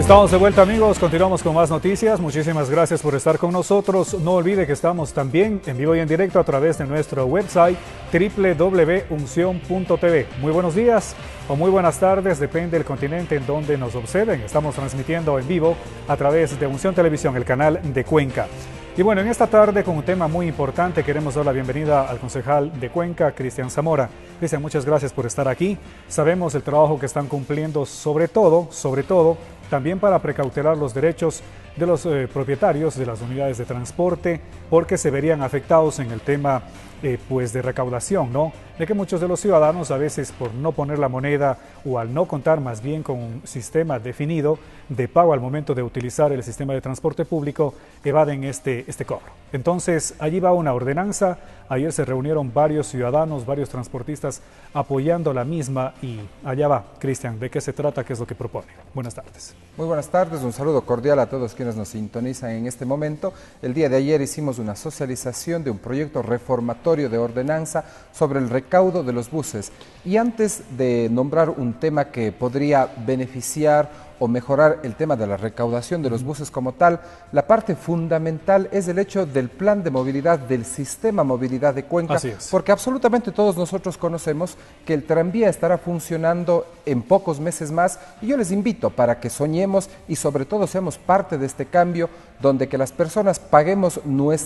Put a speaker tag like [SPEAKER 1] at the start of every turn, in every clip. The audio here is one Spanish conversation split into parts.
[SPEAKER 1] Estamos de vuelta, amigos, continuamos con más noticias. Muchísimas gracias por estar con nosotros. No olvide que estamos también en vivo y en directo a través de nuestro website www.uncion.tv. Muy buenos días o muy buenas tardes, depende del continente en donde nos observen. Estamos transmitiendo en vivo a través de Unción Televisión, el canal de Cuenca. Y bueno, en esta tarde con un tema muy importante queremos dar la bienvenida al concejal de Cuenca, Cristian Zamora. Cristian, muchas gracias por estar aquí. Sabemos el trabajo que están cumpliendo, sobre todo, también para precautelar los derechos de los propietarios de las unidades de transporte, porque se verían afectados en el tema pues de recaudación, ¿no? De que muchos de los ciudadanos a veces por no poner la moneda o al no contar más bien con un sistema definido de pago al momento de utilizar el sistema de transporte público, evaden este cobro. Entonces, allí va una ordenanza. Ayer se reunieron varios ciudadanos, varios transportistas apoyando la misma y allá va. Cristian, ¿de qué se trata? ¿Qué es lo que propone? Buenas tardes.
[SPEAKER 2] Muy buenas tardes, un saludo cordial a todos quienes nos sintonizan en este momento. El día de ayer hicimos una socialización de un proyecto reformatorio de ordenanza sobre el recaudo de los buses. Y antes de nombrar un tema que podría beneficiar o mejorar el tema de la recaudación de los buses como tal, la parte fundamental es el hecho del plan de movilidad, del sistema movilidad de Cuenca, porque absolutamente todos nosotros conocemos que el tranvía estará funcionando en pocos meses más, y yo les invito para que soñemos y sobre todo seamos parte de este cambio, donde que las personas paguemos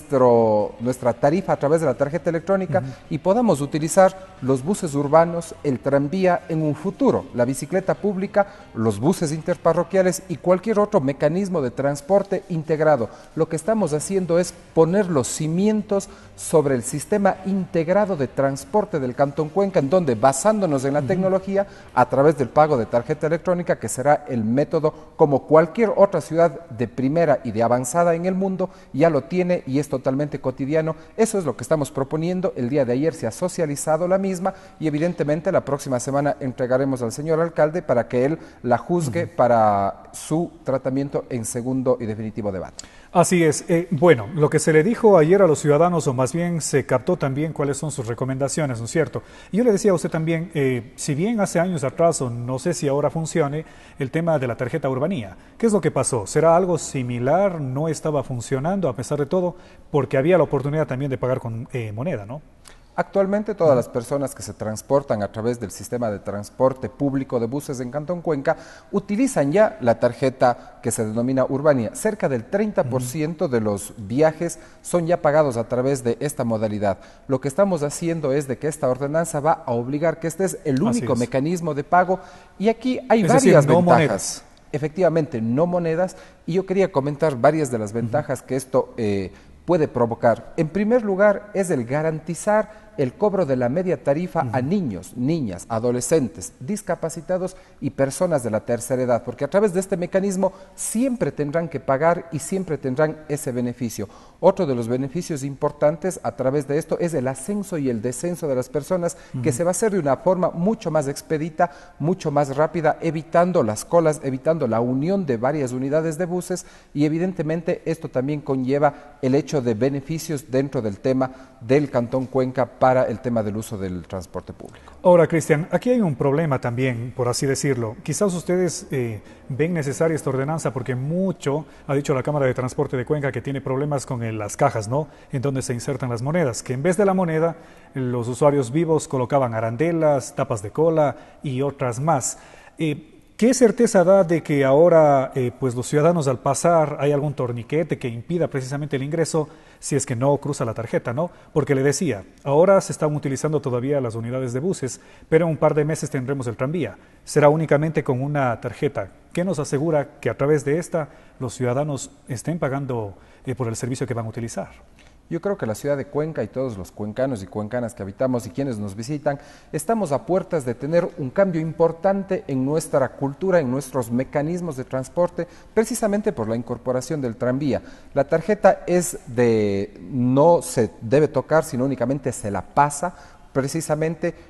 [SPEAKER 2] nuestra tarifa a través de la tarjeta electrónica y podamos utilizar los buses urbanos, el tranvía en un futuro, la bicicleta pública, los buses interparroquiales y cualquier otro mecanismo de transporte integrado. Lo que estamos haciendo es poner los cimientos sobre el sistema integrado de transporte del Cantón Cuenca, en donde, basándonos en la tecnología, a través del pago de tarjeta electrónica, que será el método como cualquier otra ciudad de primera y de avanzada en el mundo, ya lo tiene y es totalmente cotidiano. Eso es lo que estamos proponiendo. El día de ayer se ha socializado la misma y evidentemente la próxima semana entregaremos al señor alcalde para que él la juzgue para su tratamiento en segundo y definitivo debate.
[SPEAKER 1] Así es. Bueno, lo que se le dijo ayer a los ciudadanos, o más bien se captó también cuáles son sus recomendaciones, ¿no es cierto? Y yo le decía a usted también, si bien hace años atrás, o no sé si ahora funcione, el tema de la tarjeta urbanía. ¿Qué es lo que pasó? ¿Será algo similar? ¿No estaba funcionando a pesar de todo? Porque había la oportunidad también de pagar con moneda, ¿no?
[SPEAKER 2] Actualmente todas las personas que se transportan a través del sistema de transporte público de buses en Cantón Cuenca utilizan ya la tarjeta que se denomina Urbanía. Cerca del 30% de los viajes son ya pagados a través de esta modalidad. Lo que estamos haciendo es de que esta ordenanza va a obligar que este es el único mecanismo de pago, y aquí hay varias ventajas.
[SPEAKER 1] Monedas.
[SPEAKER 2] Efectivamente, no monedas, y yo quería comentar varias de las ventajas que esto puede provocar. En primer lugar, es el garantizar el cobro de la media tarifa a niños, niñas, adolescentes, discapacitados y personas de la tercera edad, porque a través de este mecanismo siempre tendrán que pagar y siempre tendrán ese beneficio. Otro de los beneficios importantes a través de esto es el ascenso y el descenso de las personas, que se va a hacer de una forma mucho más expedita, mucho más rápida, evitando las colas, evitando la unión de varias unidades de buses, y evidentemente esto también conlleva el hecho de beneficios dentro del tema del Cantón Cuenca para el tema del uso del transporte público.
[SPEAKER 1] Ahora, Cristian, aquí hay un problema también, por así decirlo. Quizás ustedes ven necesaria esta ordenanza porque mucho, ha dicho la Cámara de Transporte de Cuenca, que tiene problemas con las cajas, ¿no? En donde se insertan las monedas, que en vez de la moneda, los usuarios vivos colocaban arandelas, tapas de cola y otras más. ¿Qué certeza da de que ahora pues los ciudadanos al pasar hay algún torniquete que impida precisamente el ingreso si es que no cruza la tarjeta, ¿no? Porque le decía, ahora se están utilizando todavía las unidades de buses, pero en un par de meses tendremos el tranvía. Será únicamente con una tarjeta. ¿Qué nos asegura que a través de esta los ciudadanos estén pagando por el servicio que van a utilizar?
[SPEAKER 2] Yo creo que la ciudad de Cuenca y todos los cuencanos y cuencanas que habitamos y quienes nos visitan, estamos a puertas de tener un cambio importante en nuestra cultura, en nuestros mecanismos de transporte, precisamente por la incorporación del tranvía. La tarjeta no se debe tocar, sino únicamente se la pasa, precisamente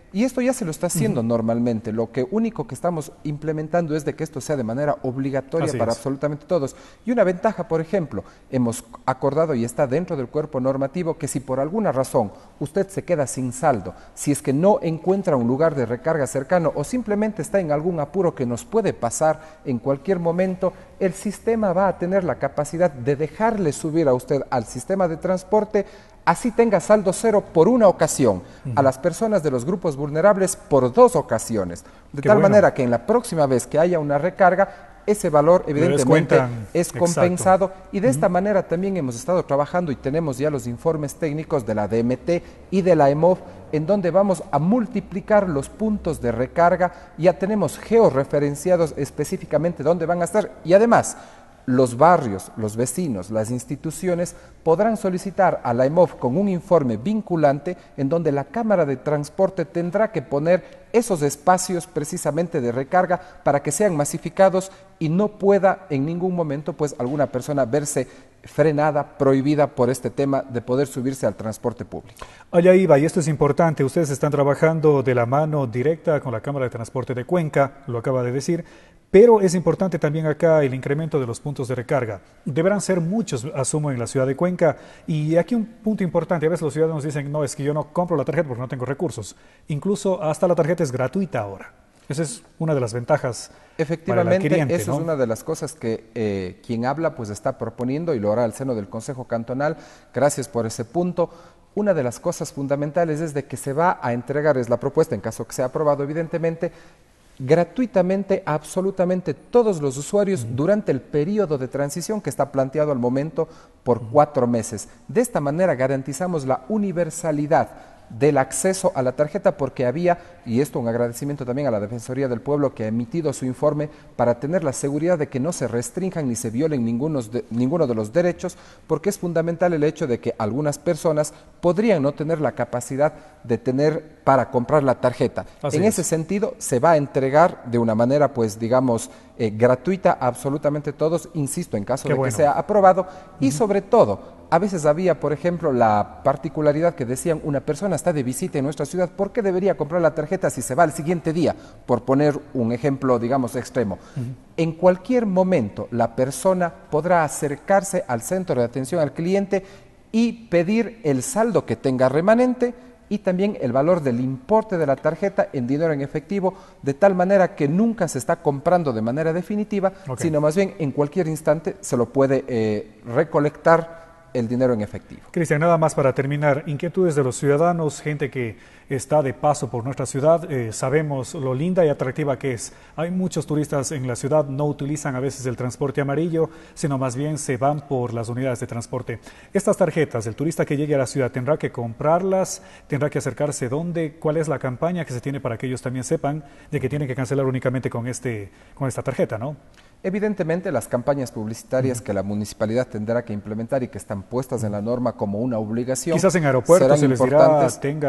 [SPEAKER 2] Y esto ya se lo está haciendo normalmente. Lo que único que estamos implementando es de que esto sea de manera obligatoria para absolutamente todos. Y una ventaja, por ejemplo, hemos acordado y está dentro del cuerpo normativo que si por alguna razón usted se queda sin saldo, si es que no encuentra un lugar de recarga cercano o simplemente está en algún apuro que nos puede pasar en cualquier momento, el sistema va a tener la capacidad de dejarle subir a usted al sistema de transporte, así tenga saldo cero por una ocasión, a las personas de los grupos vulnerables por 2 ocasiones, de tal manera que en la próxima vez que haya una recarga, ese valor evidentemente es compensado y de esta manera también hemos estado trabajando y tenemos ya los informes técnicos de la DMT y de la EMOV en donde vamos a multiplicar los puntos de recarga, ya tenemos georreferenciados específicamente dónde van a estar y además los barrios, los vecinos, las instituciones podrán solicitar a la EMOV con un informe vinculante en donde la Cámara de Transporte tendrá que poner esos espacios precisamente de recarga para que sean masificados y no pueda en ningún momento pues alguna persona verse frenada, prohibida por este tema de poder subirse al transporte público.
[SPEAKER 1] Allá iba, y esto es importante, ustedes están trabajando de la mano directa con la Cámara de Transporte de Cuenca, lo acaba de decir, pero es importante también acá el incremento de los puntos de recarga. Deberán ser muchos, asumo, en la ciudad de Cuenca. Y aquí un punto importante, a veces los ciudadanos dicen, no, es que yo no compro la tarjeta porque no tengo recursos. Incluso hasta la tarjeta es gratuita ahora. Esa es una de las ventajas.
[SPEAKER 2] Efectivamente, eso es una de las cosas que quien habla pues está proponiendo y lo hará al seno del Consejo Cantonal. Gracias por ese punto. Una de las cosas fundamentales es de que se va a entregar, es la propuesta en caso que sea aprobado evidentemente, gratuitamente a absolutamente todos los usuarios durante el periodo de transición que está planteado al momento por 4 meses. De esta manera garantizamos la universalidad del acceso a la tarjeta porque había, y esto un agradecimiento también a la Defensoría del Pueblo que ha emitido su informe para tener la seguridad de que no se restrinjan ni se violen ninguno de los derechos, porque es fundamental el hecho de que algunas personas podrían no tener la capacidad de tener para comprar la tarjeta. En ese sentido se va a entregar de una manera pues digamos gratuita a absolutamente todos, insisto, en caso de que sea aprobado y sobre todo a veces había, por ejemplo, la particularidad que decían una persona está de visita en nuestra ciudad, ¿por qué debería comprar la tarjeta si se va al siguiente día? Por poner un ejemplo, digamos, extremo. En cualquier momento la persona podrá acercarse al centro de atención al cliente y pedir el saldo que tenga remanente y también el valor del importe de la tarjeta en dinero en efectivo, de tal manera que nunca se está comprando de manera definitiva, sino más bien en cualquier instante se lo puede recolectar el dinero en efectivo.
[SPEAKER 1] Cristian, nada más para terminar, inquietudes de los ciudadanos, gente que está de paso por nuestra ciudad, sabemos lo linda y atractiva que es. Hay muchos turistas en la ciudad, no utilizan a veces el transporte amarillo, sino más bien se van por las unidades de transporte. Estas tarjetas, el turista que llegue a la ciudad tendrá que comprarlas, tendrá que acercarse dónde, cuál es la campaña que se tiene para que ellos también sepan de que tienen que cancelar únicamente con esta tarjeta, ¿no?
[SPEAKER 2] Evidentemente las campañas publicitarias que la municipalidad tendrá que implementar y que están puestas en la norma como una obligación.
[SPEAKER 1] Quizás en aeropuertos se les dirá,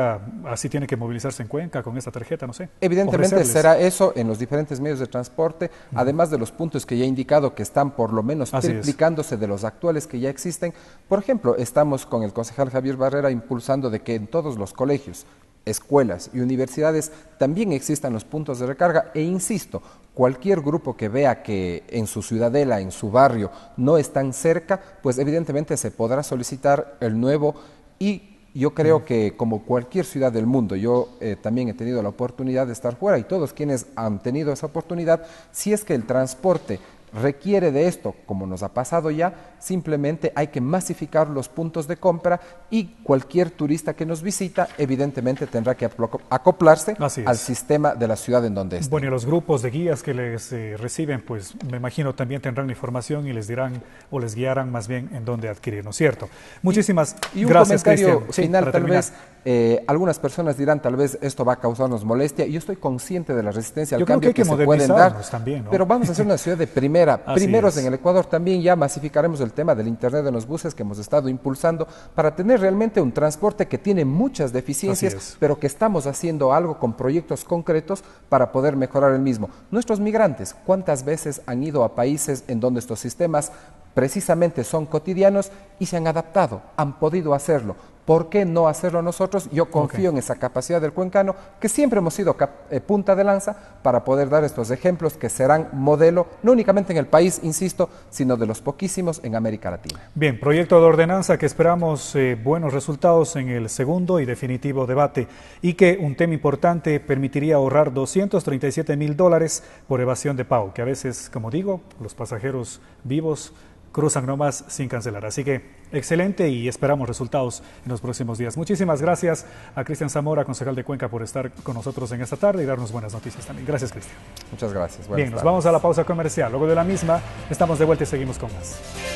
[SPEAKER 1] así tiene que movilizarse en Cuenca con esta tarjeta, no sé.
[SPEAKER 2] Evidentemente será eso en los diferentes medios de transporte, además de los puntos que ya he indicado que están por lo menos triplicándose de los actuales que ya existen. Por ejemplo, estamos con el concejal Javier Barrera impulsando de que en todos los colegios, escuelas y universidades también existan los puntos de recarga e insisto, cualquier grupo que vea que en su ciudadela, en su barrio, no están cerca, pues evidentemente se podrá solicitar el nuevo y yo creo que como cualquier ciudad del mundo, yo también he tenido la oportunidad de estar fuera y todos quienes han tenido esa oportunidad, si es que el transporte requiere de esto, como nos ha pasado ya, simplemente hay que masificar los puntos de compra y cualquier turista que nos visita evidentemente tendrá que acoplarse al sistema de la ciudad en donde esté.
[SPEAKER 1] Bueno, y los grupos de guías que les reciben, pues me imagino también tendrán información y les dirán o les guiarán más bien en dónde adquirir, ¿no es cierto? Muchísimas gracias, Cristian.
[SPEAKER 2] Y un comentario final, tal vez, algunas personas dirán, tal vez esto va a causarnos molestia, y yo estoy consciente de la resistencia al cambio que se pueden dar,
[SPEAKER 1] también, ¿no?
[SPEAKER 2] Pero vamos a ser una ciudad de primeros en el Ecuador. También ya masificaremos el tema del internet en los buses que hemos estado impulsando para tener realmente un transporte que tiene muchas deficiencias, pero que estamos haciendo algo con proyectos concretos para poder mejorar el mismo. Nuestros migrantes, ¿cuántas veces han ido a países en donde estos sistemas precisamente son cotidianos y se han adaptado, han podido hacerlo? ¿por qué no hacerlo nosotros? Yo confío en esa capacidad del cuencano, que siempre hemos sido punta de lanza para poder dar estos ejemplos que serán modelo, no únicamente en el país, insisto, sino de los poquísimos en América Latina.
[SPEAKER 1] Bien, proyecto de ordenanza que esperamos buenos resultados en el segundo y definitivo debate, y que un tema importante permitiría ahorrar $237,000 por evasión de pago, que a veces, como digo, los pasajeros vivos cruzan nomás sin cancelar. Así que excelente y esperamos resultados en los próximos días. Muchísimas gracias a Cristian Zamora, concejal de Cuenca, por estar con nosotros en esta tarde y darnos buenas noticias también. Gracias, Cristian.
[SPEAKER 2] Muchas gracias.
[SPEAKER 1] Bien, nos vamos a la pausa comercial. Luego de la misma, estamos de vuelta y seguimos con más.